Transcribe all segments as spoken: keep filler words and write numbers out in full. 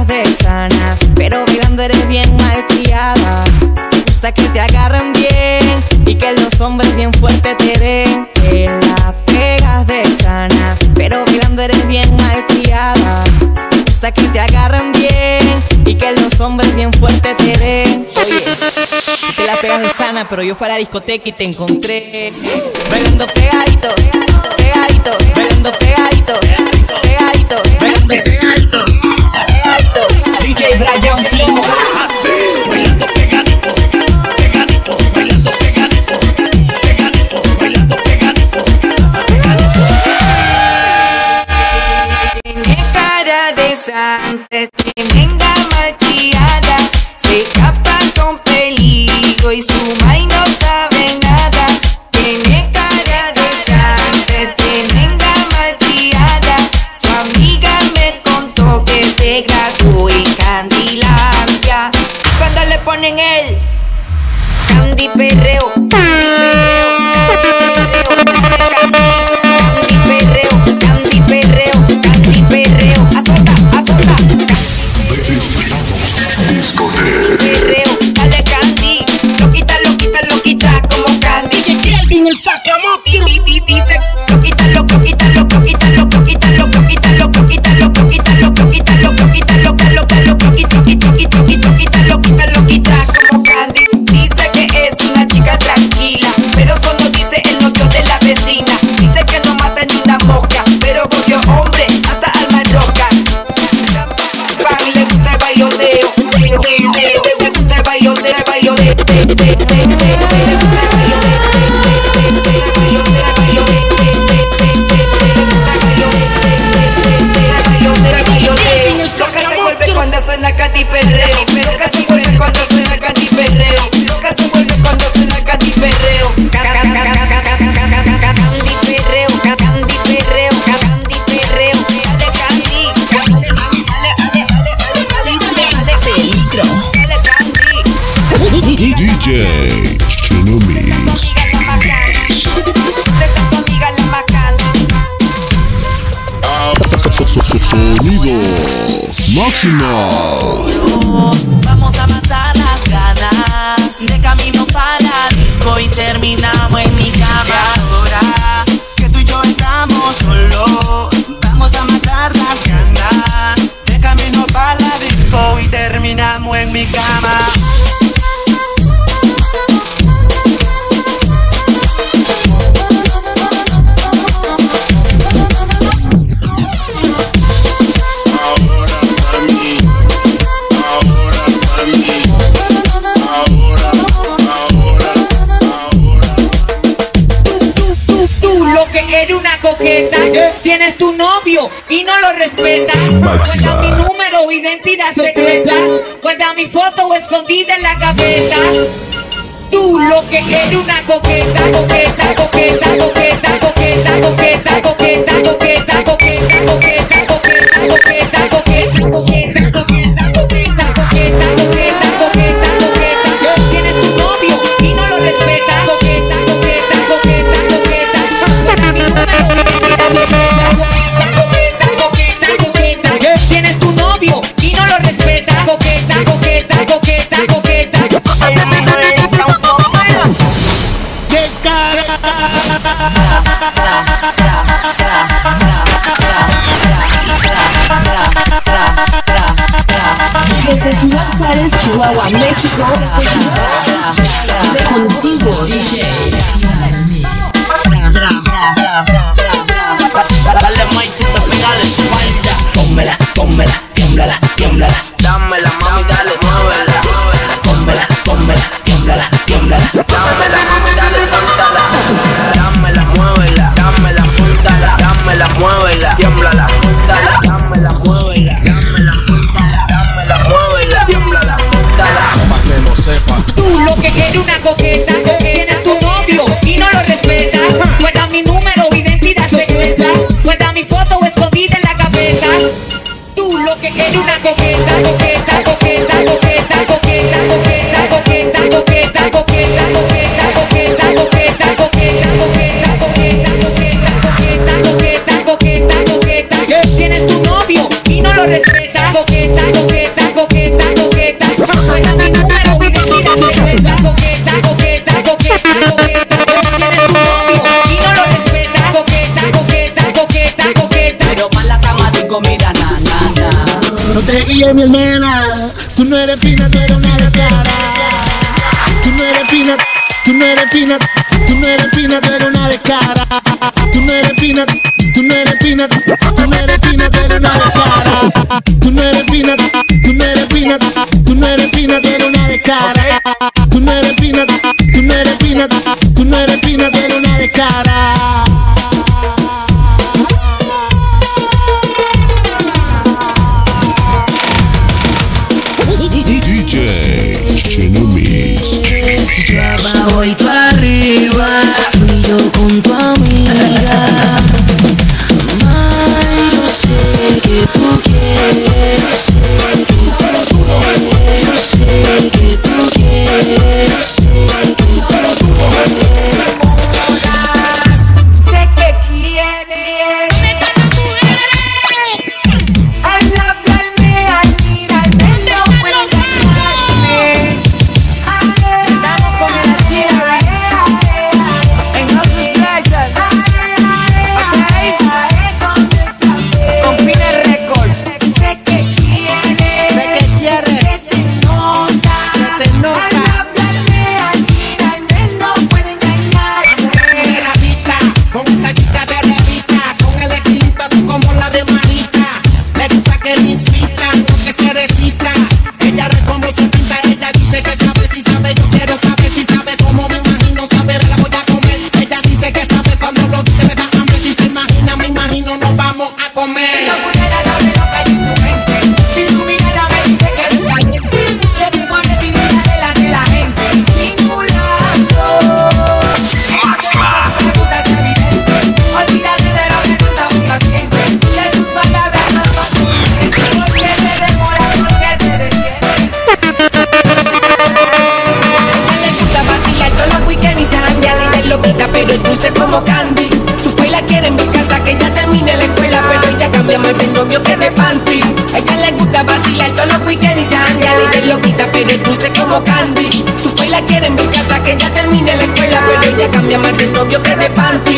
pegas de sana, pero bailando eres bien malcriada. Me gusta que te agarren bien y que los hombres bien fuertes te den. Te la pegas de sana, pero bailando eres bien malcriada. Me gusta que te agarren bien y que los hombres bien fuertes te den. Oye, te la pegas de sana, pero yo fui a la discoteca y te encontré bailando pegadito, pegadito, bailando pegadito, pegadito, bailando pegadito, pegadito. D J Brian Timo, Bailando pegadito, pegadito, bailando pegadito, pegadito, bailando pegadito, pegadito. tiene cara de santa, es tremenda malcriada, se escapa con peligro y su mai no sabe nada. Tiene cara de santa, es tremenda malcriada, su amiga me contó que se graduó en Candilandia. Cuando le ponen el Candy Perreo, Candy Perreo, Candy Perreo, Candy Perreo, Candy Perreo, azota, azota, Perreo, dale Candy, loquita, loquita, loquita como Candy. En el sacamote. Dice, loquita, loquita, loquita, loquita, loquita, loquita, loquita, loquita, loquita, loquita, loquita, loquita, loquita, loquita, loquita, loquita, loquita como Candy. Dice que es una chica tranquila, pero solo dice el novio de la vecina. Dice que no mata ni una mosca, pero cogió hombre hasta alma roca. Pan le gusta el bailoteo, le gusta el bailoteo, el bailoteo, le gusta el cuando suena Candy Perreo, loca se vuelve cuando suena Candy Perreo, loca se vuelve cuando suena Candy Perreo, Candy Perreo, Candy Perreo, Candy Perreo, dale Candy, dale, dale, dale, dale, dale, peligro, dale Candy. D J Chino Mix. Sonido máximo. Vamos a matar las ganas de camino para la disco y terminamos en mi cama. Ahora que tú y yo estamos solos, vamos a matar las ganas de camino para la disco y terminamos en mi cama. Eres una coqueta, tienes tu novio y no lo respetas. Máxima. Guarda mi número, identidad secreta. Guarda mi foto escondida en la cabeza. Tú lo que eres una coqueta, coqueta, coqueta, coqueta, coqueta, coqueta, coqueta, coqueta, coqueta, coqueta, coqueta, coqueta, coqueta, coqueta, coqueta, coqueta, coqueta, coqueta, coqueta, coqueta. Tienes tu novio y no lo respetas. Coqueta, coqueta, coqueta, coqueta. Guarda mi número, coqueta, coqueta, coqueta. Tienes tu novio y no lo respetas. Coqueta, coqueta, coqueta, coqueta. ¡Qué cara! Desde Ciudad Juárez, Chihuahua, México, contigo, D J. Dale maicito, pegale espalda. Pónmela, pónmela, tiémblala, tiémblala. Dámela, mami, dale, muévela. Pónmela, pónmela, tiémblala, tiémblala. Dámela, mami, dale, suéltala. Dámela, muévela. Dámela, suéltala. Dámela, muévela. Tiémblala, suéltala. Dámela, muévela. Dámela, suéltala. Dámela, muévela. Tiémblala, suéltala. Para que lo sepan. Tú lo que eres una coqueta, coqueta, tu novio y no lo respetas. Guarda mi número, identidad secreta. Guarda mi foto escondida en la cabeza. Tú lo que eres una coqueta, coqueta, coqueta, coqueta, coqueta, coqueta, coqueta, coqueta, coqueta, coqueta, coqueta, coqueta, coqueta, coqueta, coqueta, coqueta, coqueta, coqueta, coqueta, coqueta. Tienes tu novio y no lo respetas. Coqueta, coqueta. digo, mira, na, na, na. No te guíes, mi hermana. Tú no eres fina, tú eres una descarada. Tú no eres fina, tú no eres fina, tú no eres fina, tú eres una descarada. Tú no eres fina, tú no eres fina, tú no eres fina, tú eres una descarada. Tú no eres fina, tú no eres fina, tú no eres fina, tú eres una descarada. Tú no eres fina, tú no eres fina, tú no eres fina, tú eres una descarada. D J Chino Mix. Yo abajo y tú arriba, tú y yo con tu amiga. Ay, yo sé que tú quieres, yo sé que tú quieres, sé que tú quieres. Sé que quieres. Al hablarme, al mirarme, no puedo engañarme. Estamos con el Chile en Hustle Pleasure, ok, con Pine Records. Sé que quieres, sé que quieres, se te nota, se te nota. Al hablarme, al mirarme, no puedo engañarme. La vista, con esa chica de revista, con el estilito así como la de Marita. Me gusta que le insistan, porque se recita. Ella reconoce pinta, ella dice que sabe, si sabe, yo quiero saber si sabe cómo me imagino, sabe, me la voy a comer. Ella dice que sabe cuando lo dice me da hambre, si se imagina, me imagino, nos vamos a comer. Si yo pudiera darme lo que hay en tu mente, si tu mirada me dice que eres caliente, que te pone divina delante de la gente, simulando. Máxima. Me gusta ser evidente, olvídate de lo que tú estás consciente, de tus palabras no son suficientes, porque te demora, porque te detiene. Ella le gusta vacilar todos los weekends y se janguea y de loquita, pero es dulce como candy. Su escuela quiere en mi casa que ella termine la escuela, pero ella cambia más de novio que de panty. Ella le gusta vacilar todos los weekends y se janguea y de loquita, pero es dulce como candy. Su escuela quiere en mi casa que ella termine la escuela, pero ella cambia más de novio que de panty.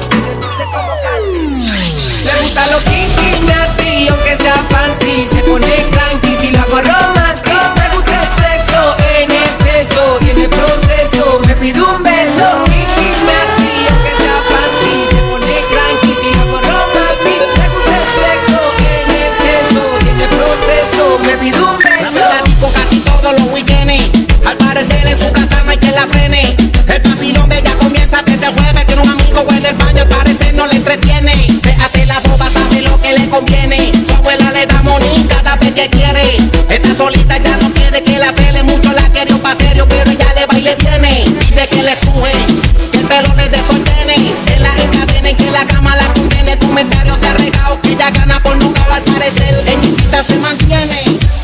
Le gusta lo kinky, nasty, aunque sea fancy, se pone cranky si lo hago romántico. Me gusta el sexo en exceso y en el proceso me pide un beso. Kinky, nasty, aunque sea fancy, se pone cranky si lo hago romántico. Me gusta el sexo en exceso y en el proceso me pide un La beso. la disco casi todos los weekends. Al parecer en su casa no hay que la frene. El vacilón de ella comienza desde el jueves. Tiene un amigo en el baño, al parecer no le entretiene. Se hace la boba, sabe lo que le conviene. Su abuela le da money cada vez que quiere. Está solita, ya no quiere que la cele mucho. La quiere un pa' serio, pero ella le va y le viene. Pide que le empuje, que el pelo le desordene. Que la encadene, que la cama la condene. Comentarios se ha regado, que ella gana por nunca. Al parecer, en chiquita se mantiene.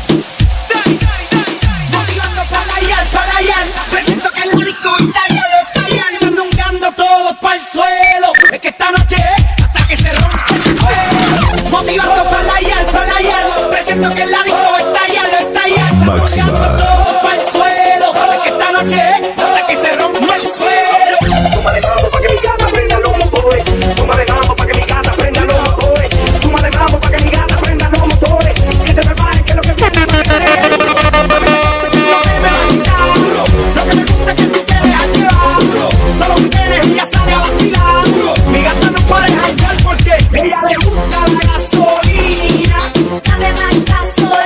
Motivando para allá, para allá. Presiento que el disco está ya lo está ya. Sandungueando todo para el suelo. Es que esta noche hasta que se rompe el pelo. Motivando para allá, para allá. Presiento que el disco está ya lo está ya. Sandungueando todo para el suelo. Es que esta noche hasta que se rompe el suelo. Súmale mambo pa' que mi gata prenda los motores. Súmale mambo pa' que mi gata prenda los motores. Súmale mambo pa' que mi gata prenda los motores. Que se preparen que lo que viene va a querer. Lo que me va a quitar, lo que me gusta es que tú te dejas llevar. Todos los weekends ella sale a vacilar. Mi gata no puede janguear porque ella le gusta la gasolina. Dame más gasolina.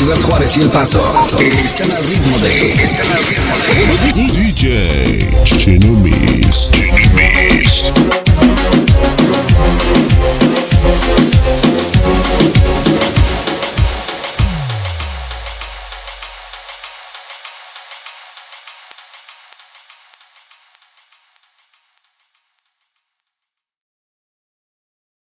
Ciudad Juárez y El Paso están al ritmo de, están al ritmo de D J Chino Mix. Chino Mix.